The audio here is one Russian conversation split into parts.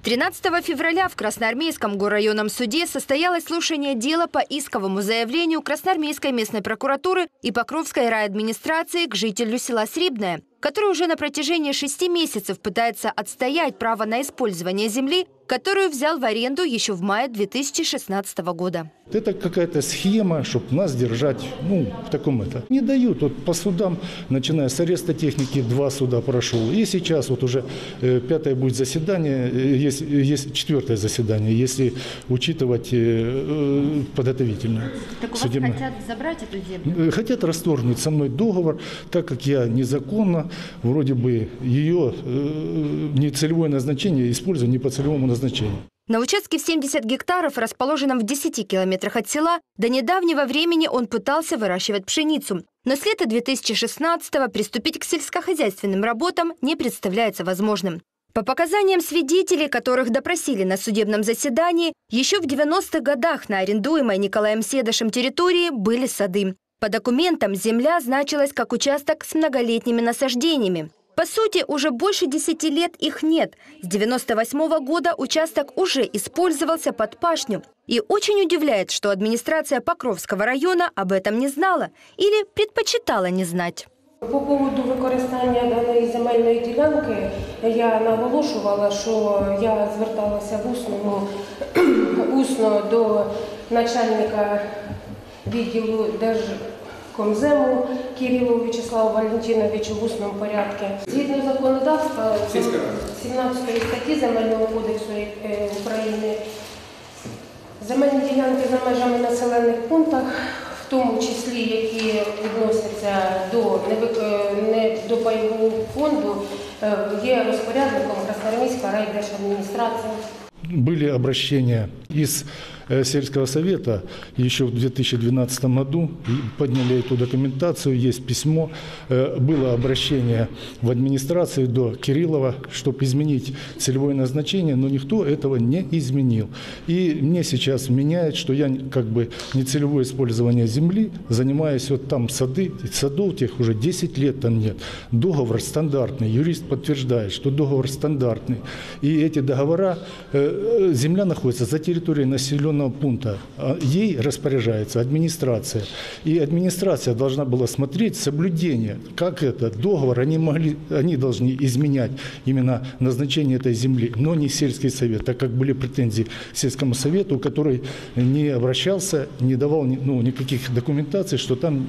13 февраля в Красноармейском горрайонном суде состоялось слушание дела по исковому заявлению Красноармейской местной прокуратуры и Покровской райадминистрации к жителю села Срибное, который уже на протяжении 6 месяцев пытается отстоять право на использование земли, которую взял в аренду еще в мае 2016 года. Это какая-то схема, чтобы нас держать, в таком это. Не дают. Вот по судам, начиная с ареста техники, 2 суда прошел. И сейчас вот уже 5-е будет заседание, есть 4-е заседание, если учитывать подготовительное. Так у вас хотят забрать эту землю? Хотят расторгнуть со мной договор, так как я незаконно, вроде бы ее нецелевое назначение использую не по целевому назначению. На участке в 70 гектаров, расположенном в 10 километрах от села, до недавнего времени он пытался выращивать пшеницу. Но с лета 2016-го приступить к сельскохозяйственным работам не представляется возможным. По показаниям свидетелей, которых допросили на судебном заседании, еще в 90-х годах на арендуемой Николаем Седышем территории были сады. По документам земля значилась как участок с многолетними насаждениями. По сути, уже больше 10 лет их нет. С 98-го года участок уже использовался под пашню. И очень удивляет, что администрация Покровского района об этом не знала или предпочитала не знать. По поводу використання даної земельної ділянки я наголошувала, що я зверталася усно до начальника відділу Держкомзему Кириллу Вячеславу Валентиновичу в усному порядку. Згідно законодавства 17 статті Земельного кодексу України, земельні ділянки за межами населених пунктів, в тому числі, які відносяться до пайового фонду, є розпорядником Красноармейська райдержадміністрація. Были обращения из сельского совета еще в 2012 году, подняли эту документацию, есть письмо, было обращение в администрацию до Кириллова, чтобы изменить целевое назначение, но никто этого не изменил. И мне сейчас меняет, что я как бы нецелевое использование земли, занимаюсь вот там садов тех уже 10 лет там нет. Договор стандартный, юрист подтверждает, что договор стандартный. И эти договора, земля находится за территорией населенного пункта, ей распоряжается администрация. И администрация должна была смотреть соблюдение, как это договор, они должны изменять именно назначение этой земли, но не сельский совет, так как были претензии к сельскому совету, который не обращался, не давал никаких документаций, что там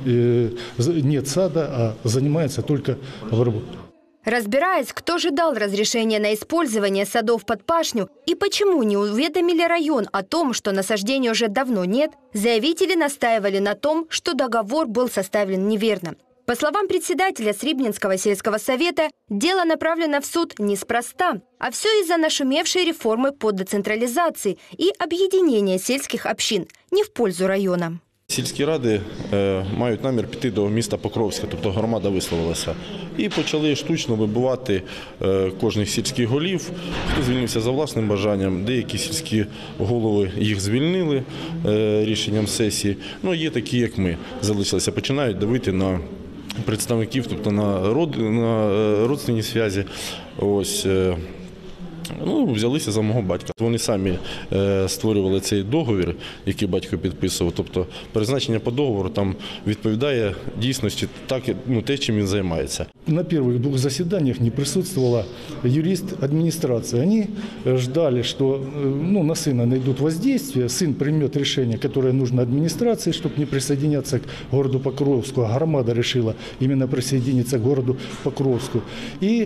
нет сада, а занимается только обработкой. Разбираясь, кто же дал разрешение на использование садов под пашню и почему не уведомили район о том, что насаждений уже давно нет, заявители настаивали на том, что договор был составлен неверно. По словам председателя Срибненского сельского совета, дело направлено в суд неспроста, а все из-за нашумевшей реформы по децентрализации и объединения сельских общин, не в пользу района. Сільські ради мають намір піти до міста Покровська, тобто громада висловилася. І почали штучно вибивати кожних сільських голів, хто звільнився за власним бажанням. Деякі сільські голови їх звільнили рішенням сесії. Ну, є такі, як ми, залишилися, починають давити на представників, тобто на родственні зв'язки. Ось. Взялися за мого батька. Вони самі створювали цей договір, який батько підписував. Тобто призначення по договору там відповідає дійсності те, чим він займається. На первых 2 заседаниях не присутствовала юрист администрации. Они ждали, что на сына найдут воздействие, сын примет решение, которое нужно администрации, чтобы не присоединяться к городу Покровску. А громада решила именно присоединиться к городу Покровску. И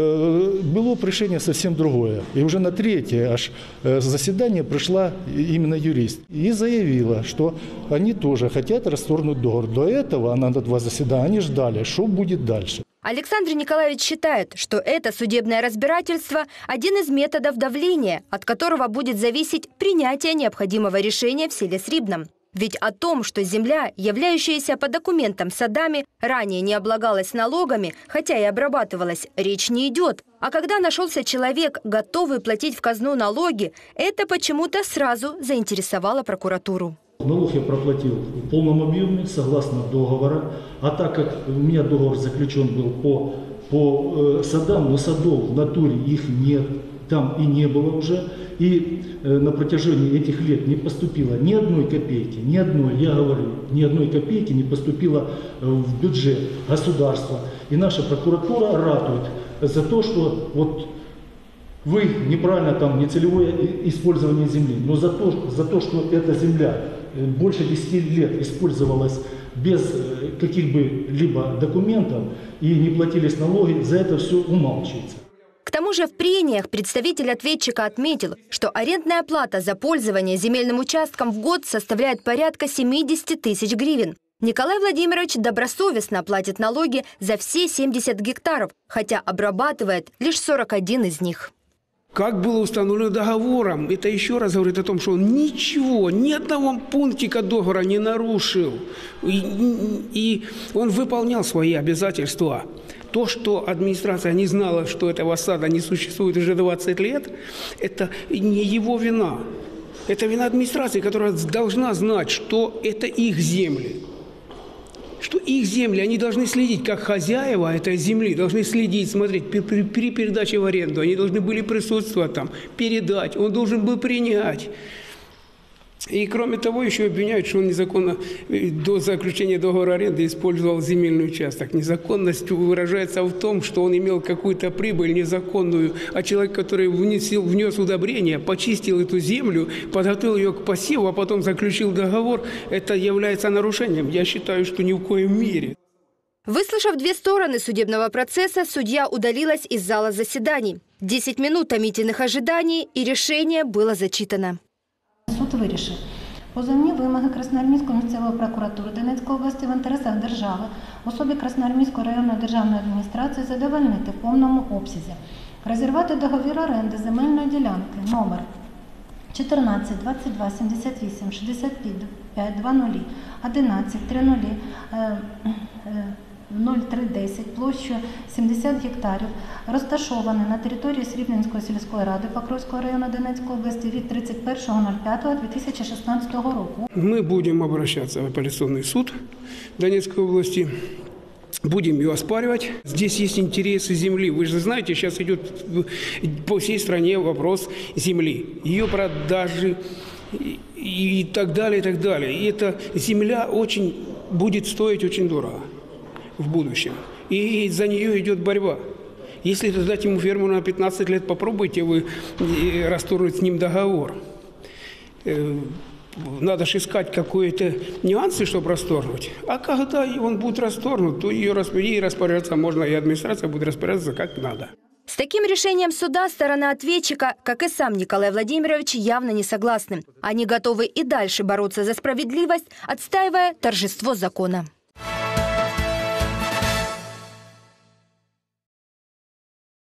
было решение совсем другое. И уже на 3-е аж заседание пришла именно юрист и заявила, что они тоже хотят расторгнуть договор. До этого, она на 2 заседания, они ждали, что будет дальше. Александр Николаевич считает, что это судебное разбирательство – один из методов давления, от которого будет зависеть принятие необходимого решения в селе Срибном. Ведь о том, что земля, являющаяся по документам садами, ранее не облагалась налогами, хотя и обрабатывалась, речь не идет. А когда нашелся человек, готовый платить в казну налоги, это почему-то сразу заинтересовало прокуратуру. Налог я проплатил в полном объеме, согласно договора. А так как у меня договор заключен был по садам, но садов в натуре их нет. там и не было уже. И на протяжении этих лет не поступило ни одной копейки, ни одной копейки не поступило в бюджет государства. И наша прокуратура ратует за то, что вот вы неправильно там нецелевое использование земли, но за то, что эта земля больше 10 лет использовалась без каких-либо документов и не платились налоги, за это все умалчивается. К тому же в прениях представитель ответчика отметил, что арендная плата за пользование земельным участком в год составляет порядка 70 тысяч гривен. Николай Владимирович добросовестно платит налоги за все 70 гектаров, хотя обрабатывает лишь 41 из них. Как было установлено договором, это еще раз говорит о том, что он ничего, ни одного пунктика договора не нарушил. И он выполнял свои обязательства. То, что администрация не знала, что этого сада не существует уже 20 лет, это не его вина. Это вина администрации, которая должна знать, что это их земли. Что их земли, они должны следить, как хозяева этой земли, должны следить, смотреть при передаче в аренду. Они должны были присутствовать там, передать, он должен был принять. И кроме того, еще обвиняют, что он незаконно до заключения договора аренды использовал земельный участок. Незаконность выражается в том, что он имел какую-то прибыль незаконную, а человек, который внес удобрение, почистил эту землю, подготовил ее к посеву, а потом заключил договор, это является нарушением. Я считаю, что ни в коем мере. Выслушав две стороны судебного процесса, судья удалилась из зала заседаний. 10 минут томительных ожиданий, и решение было зачитано. Суд вирішив позовні вимоги Красноармійської місцевої прокуратури Донецької області в інтересах держави особі Красноармійської районної державної адміністрації задовольнити в повному обсязі. Розірвати договір оренди земельної ділянки номер 14 22 78 65 20 11 30 0310 площею 70 гектарів, розташований на території Срібненської сільської ради Покровського району Донецької області від 31.05.2016 року. Мы будем обращаться в апелляционный суд Донецкой области, будем ее оспаривать. Здесь есть интересы земли. Вы же знаете, сейчас идет по всей стране вопрос земли, ее продажи и так далее, и так далее. И эта земля будет стоить очень дорого в будущем. И за нее идет борьба. Если дать ему ферму на 15 лет, попробуйте вы расторгнуть с ним договор. Надо же искать какие-то нюансы, чтобы расторгнуть. А когда он будет расторгнут, то ей распоряжаться можно, и администрация будет распоряжаться как надо. С таким решением суда сторона ответчика, как и сам Николай Владимирович, явно не согласны. Они готовы и дальше бороться за справедливость, отстаивая торжество закона.